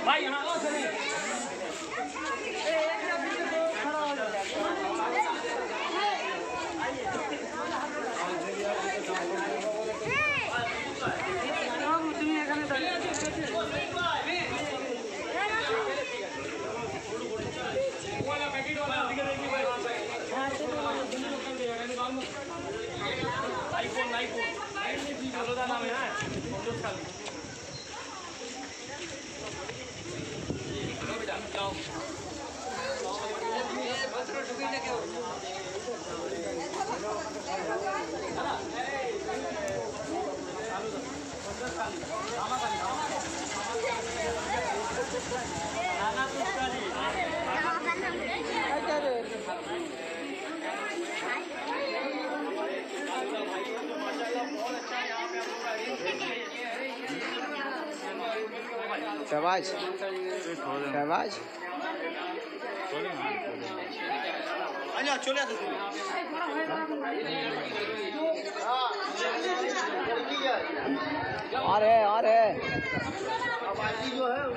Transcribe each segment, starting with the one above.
भाई यहाँ आओ चलिए। शाबाश शाबाश चले और है जो है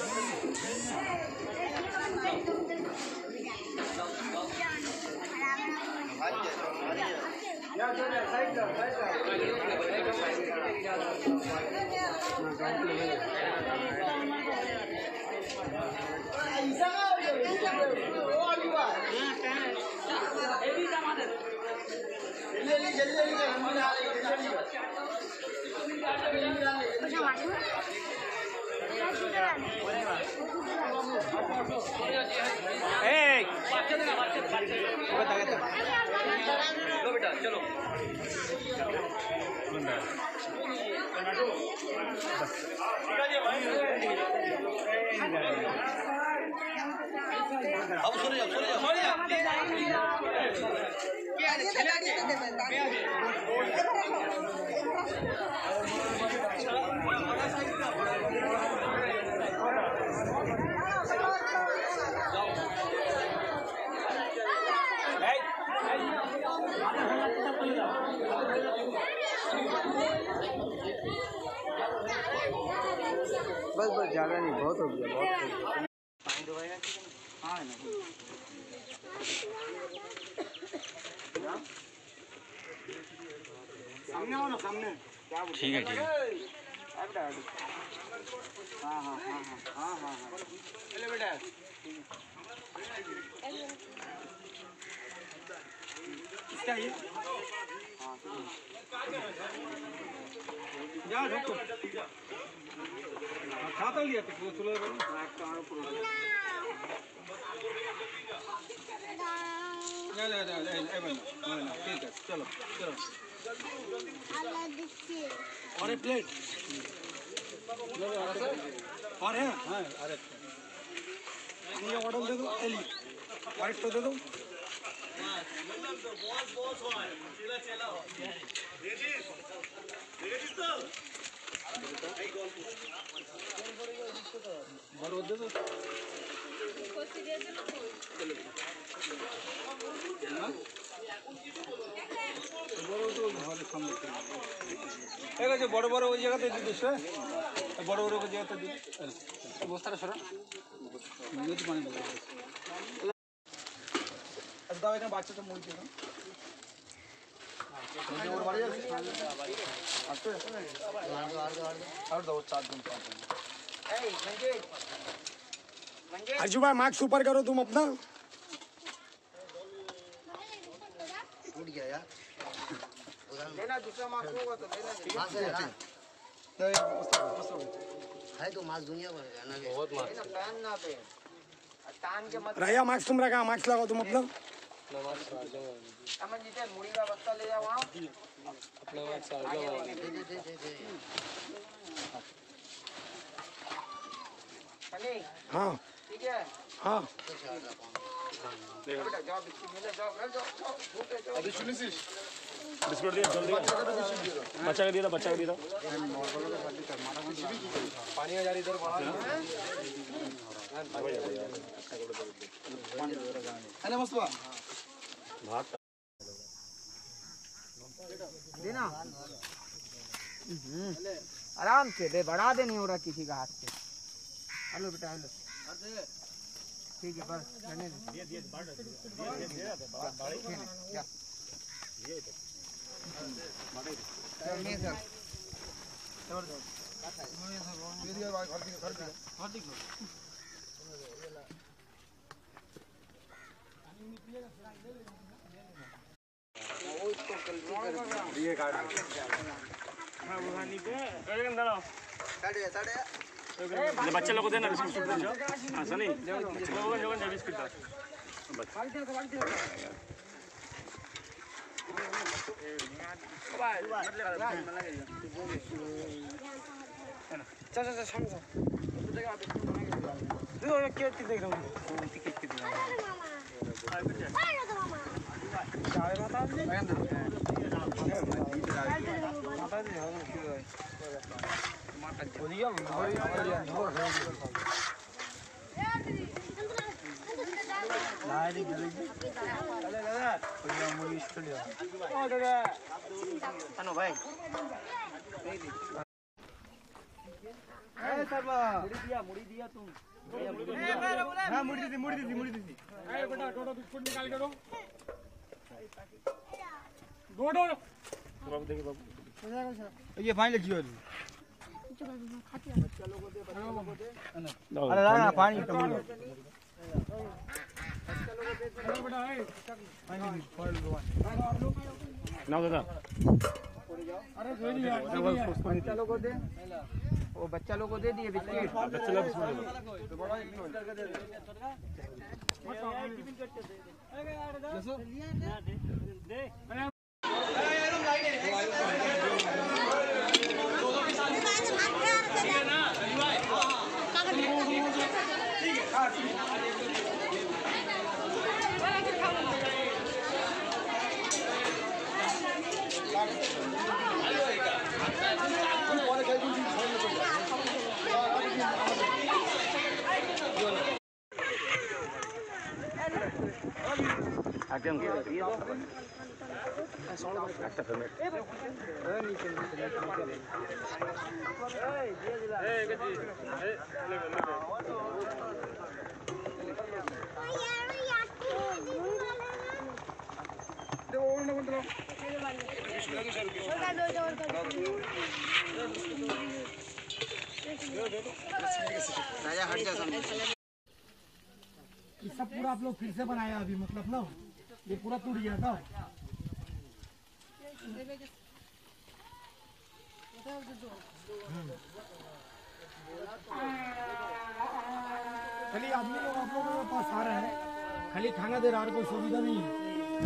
बेटा चलो अब सुन बस ज़्यादा नहीं, बहुत हो गया, बहुत पानी दबाएगा। हाँ सामने हो ना, सामने ठीक है ठीक है। हाँ हाँ हाँ हाँ हाँ हाँ हाँ चले बेटा इसका ये हाँ जा ढको खाता लिया तो चलो ठीक है चलो चलो और एक प्लेट और है हाँ अरे ये ऑर्डर दे दो एली वाइट तो दे दो बरो दे दो बड़ बड़ ওই জায়গাতে দিতে বড় বড় জায়গাতে দিতে বস্তাটা সরা নিয়ে পানি দেবো আচ্ছা দাও এখানে বাচ্চাটা মুড়ি দিয়ে দাও और दो चार दिन अर्जु भाई मार्क्स ऊपर करो तुम अपना टूट गया यार लेना दूसरा मार्क्स होगा तो लेना है तो मार्क्स दुनिया भर का ना बहुत मार्क्स प्लान ना पे तान के मत रहिया मार्क्स तुम रखा मार्क्स लगाओ तुम अपना अमन जी मुड़ी का बस्ता ले जाओ वहां अपना मार्क्स आ जाओ हाँ ठीक है हाँ बेटा जाओ बिस्कुट मिले जाओ अभी सुनी सी बिस्कुट दिया जल्दी बच्चा का दिया बच्चा का दिया पानी आ जा रही इधर है ना मस्त भात देना आराम से दे बढ़ा दे नहीं हो रहा किसी का हाथ से हेलो बेटा हेलो ठीक है बस रहने दे दे बाड़ दे बाड़ी क्या ये तो बाड़ी मैं सर ये दिया भाई घर दिख ये गाड़ी हां बुहानी पे एकदम डालो साढ़े बच्चे लोगों को देना बिस्कुट दे हां सनी जोगन बिस्कुट दो बस चल सामने दो क्या देख रहा हूं टिकट के दिया चाय बता दे माता जी हो माता जी बोलिए लाइट जल्दी चले दादा कोई मूवी स्टूडियो ओ दादा अनु भाई ए सरवा मुड़ी दिया तुम हां मुड़ी दी ए बेटा टोटो बिस्कुट निकाल के दो गोडो बाबू देखिए बाबू ये फाइन लिखियो अरे ना पानी टमाटर ना दादा अरे बच्चा लोग को दे वो बच्चा लोग को दे दिए बिस्किट बच्चा लोग एकदम ये दो একটা ফেমেট এই নিচে এই দিয়ে দিলা এই গজি এই লেবে दे और ना बंद राजा हट जा सामने ये सब पूरा आप लोग फिर से बनाया अभी मतलब ना ये पूरा टूट गया था खाली आदमी लोग आप लोगों के पास आ रहे हैं खाली खाना दे रहा है कोई सुविधा नहीं है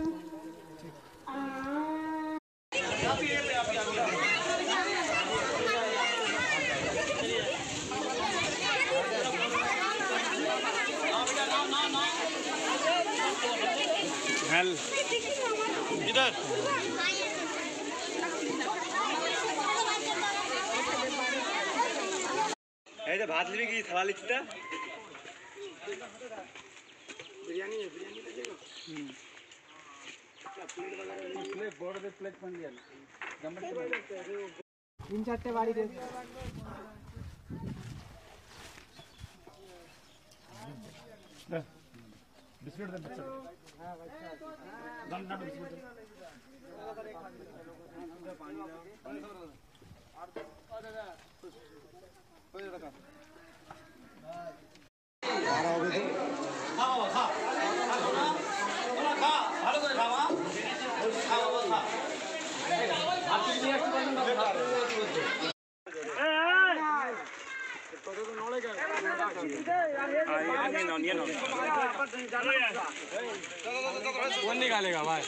इधर ऐसे भात लेने की थला लिखता बिरयानी है बिरयानी दीजिएगा प्लेट वगैरह प्लेट बोर्ड पे प्लेट बन दिया तीन चार बाड़ी दे बिस्कुट दे बच्चा हां बच्चा दम दम बिस्कुट पानी दादा कोई रखा बारह हो गए खा खा ভালো করে খাওয়া খাওয়া খা আপনি নিয়ে আসতে পারেন না तो नॉले का ये नो कौन निकालेगा भाई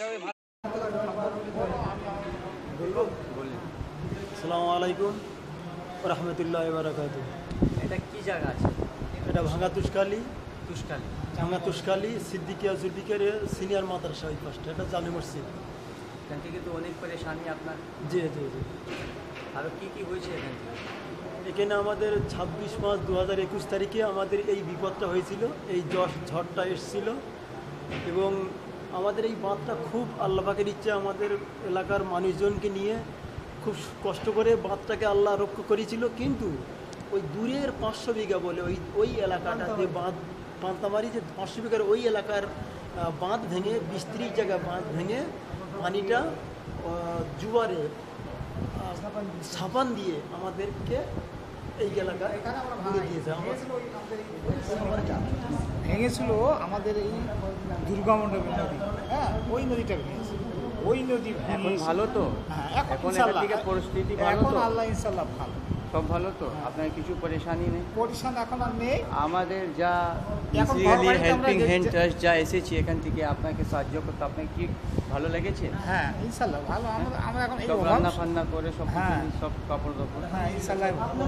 আসসালামু আলাইকুম রহমতুল্লাহ বারাকাতুহু এটা কি জায়গা আছে এটা ভাঙা তুষকালি সিদ্দিকিয়া জুলফিকার সিনিয়র মাদ্রাসা ওই পাশটা এটা জামে মসজিদ এখান থেকে তো অনেক পরেশানি আপনার জি জি জি আর কি হয়েছে এখান থেকে এখানে আমাদের 26/5/2021 তারিখে আমাদের এই বিপদটা হয়েছিল এই ঝড়টা এসেছিল এবং আমাদের এই বাঁধটা খুব আল্লাহ পাকের ইচ্ছা আমাদের এলাকার মানুষজনকে নিয়ে খুব কষ্ট করে বাঁধটাকে আল্লাহ রক্ষা করেছিল কিন্তু ওই দূরের 500 বিঘা বলে ওই এলাকাটা যে বাঁধ পান্তামারি যে 500 বিঘার ওই এলাকার বাঁধ ভেঙে 20-30 জায়গায় বাঁধ ভেঙে পানিটা জুয়ারে সাবান দিয়ে আমাদেরকে এই এলাকায় ঘুরে দিয়েছে। ভেঙেছিল আমাদের এই দুর্গা মণ্ডপের নদী, হ্যাঁ ওই নদীটা ভেঙেছে, ওই নদী এখন ভালো তো? হ্যাঁ এখন ইনশাল্লাহ, এদিকে পরিস্থিতি ভালো এখন তো? আল্লাহ ইনশাল্লাহ ভালো, সব ভালো তো? আপনার কিছু পরেশানি নেই? পরিশান এখন আর নেই। আমাদের যা এখন ইসরায়েলি ঘরবাড়িতে হেল্পিং আমরা হ্যান্ড যে- ট্রাস্ট যা এসেছি এখান থেকে আপনাকে সাহায্য করতে, আপনার কি ভালো লেগেছে? হ্যাঁ ইনশাল্লাহ ভালো, আমরা এখন এই সব অভাব- রান্না ফান্না করে সব কিছু, হ্যাঁ। সব কাপড় দাপড়। হ্যাঁ ইনশাল্লাহ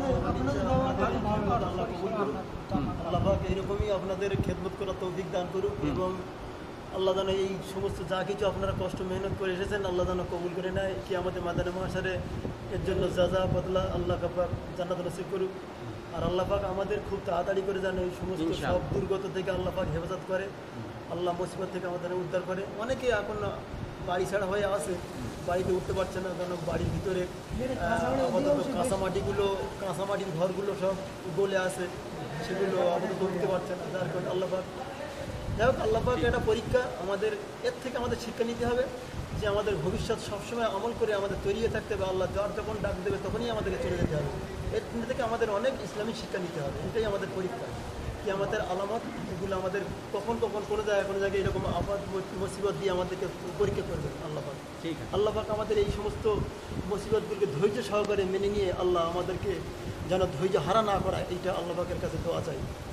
আল্লাহ পাক এরকমই আপনাদের খেদমত করার তৌফিক দান করুক এবং আল্লাহ যেন এই সমস্ত যা কিছু আপনারা কষ্ট মেহনত করে এসেছেন আল্লাহ যেন কবুল করে নেয়, কি আমাদের মাদানে মহাসারে এর জন্য যা বদলা আল্লাহ পাক জান্নাত নসিব করুক। আর আল্লাহ পাক আমাদের খুব তাড়াতাড়ি করে যেন এই সমস্ত সব ইনশাআল্লাহ। দুর্গত থেকে আল্লাহ পাক হেফাজত করে, আল্লাহ মুসিবত থেকে আমাদের উদ্ধার করে। অনেকে এখন বাড়ি ছাড়া হয়ে আসে, বাড়িতে উঠতে পারছে না, কারণ বাড়ির ভিতরে আপাতত কাঁচামাটির ঘরগুলো সব গলে আসে, সেগুলো আপাতত উঠতে পারছে না, যার কারণে আল্লাহ পাক যাই হোক আল্লাহ পাক একটা পরীক্ষা, আমাদের এর থেকে আমাদের শিক্ষা নিতে হবে যে আমাদের ভবিষ্যৎ সবসময় আমল করে আমাদের তৈরি হয়ে থাকতে হবে। আল্লাহ যার যখন ডাক দেবে তখনই আমাদেরকে চলে যেতে হবে। এর থেকে আমাদের অনেক ইসলামিক শিক্ষা নিতে হবে, এটাই আমাদের পরীক্ষা। কি আমাদের আলামত এগুলো আমাদের কখন কোনো জায়গায় এরকম আপাত মুসিবত দিয়ে আমাদেরকে পরীক্ষা করবে আল্লাহ পাক। ঠিক আছে। আল্লাহ পাক আমাদের এই সমস্ত মুসিবতগুলোকে ধৈর্য সহকারে মেনে নিয়ে আল্লাহ আমাদেরকে যেন ধৈর্য হারা না করায়, এইটা আল্লাহ পাকের কাছে দোয়া চাই।